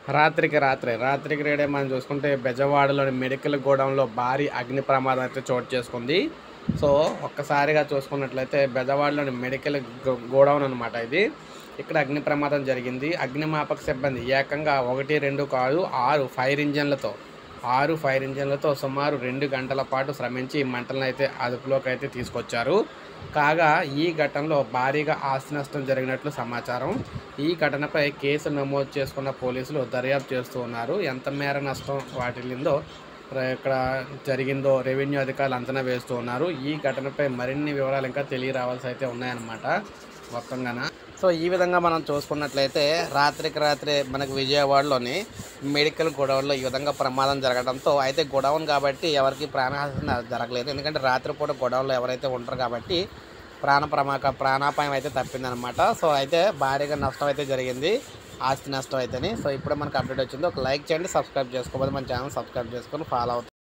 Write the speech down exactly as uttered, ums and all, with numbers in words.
రాత్రికి రాత్రే రాత్రికి రేడే మనం చూసుకుంటే బెజవాడలోని మెడికల్ గోడౌన్లో భారీ అగ్ని ప్రమాదం అయితే చోటు చేసుకుంది. సో ఒక్కసారిగా చూసుకున్నట్లయితే బెజవాడలోని మెడికల్ గోడౌన్ అనమాట ఇది. ఇక్కడ అగ్ని ప్రమాదం జరిగింది. అగ్నిమాపక సిబ్బంది ఏకంగా ఒకటి రెండు కాదు ఆరు ఫైర్ ఇంజన్లతో ఆరు ఫైర్ ఇంజన్లతో సుమారు రెండు గంటల పాటు శ్రమించి మంటలను అయితే అదుపులోకి అయితే తీసుకొచ్చారు. కాగా ఈ ఘటనలో భారీగా ఆస్తి నష్టం జరిగినట్లు సమాచారం. ఈ ఘటనపై కేసు నమోదు చేసుకున్న పోలీసులు దర్యాప్తు చేస్తూ ఉన్నారు. ఎంత మేర నష్టం వాటిల్లిందో ఇక్కడ జరిగిందో రెవెన్యూ అధికారులు అంచనా వేస్తూ ఉన్నారు. ఈ ఘటనపై మరిన్ని వివరాలు ఇంకా తెలియరావాల్సి అయితే ఉన్నాయన్నమాట మొత్తంగాన. సో ఈ విధంగా మనం చూసుకున్నట్లయితే రాత్రికి రాత్రే మనకు విజయవాడలోని మెడికల్ గోడౌన్లో ఈ విధంగా ప్రమాదం జరగడంతో, అయితే గోడౌన్ కాబట్టి ఎవరికి ప్రాణహాని జరగలేదు. ఎందుకంటే రాత్రిపూట గోడౌన్లో ఎవరైతే ఉంటారు కాబట్టి ప్రాణ ప్రమాక ప్రాణాపాయం అయితే తప్పిందనమాట. సో అయితే భారీగా నష్టం అయితే జరిగింది, ఆస్తి నష్టం అయితేనే. సో ఇప్పుడే మనకు అప్డేట్ వచ్చింది. ఒక లైక్ చేయండి, సబ్స్క్రైబ్ చేసుకోకపోతే మన ఛానల్ సబ్స్క్రైబ్ చేసుకొని ఫాలో అవుతుంది.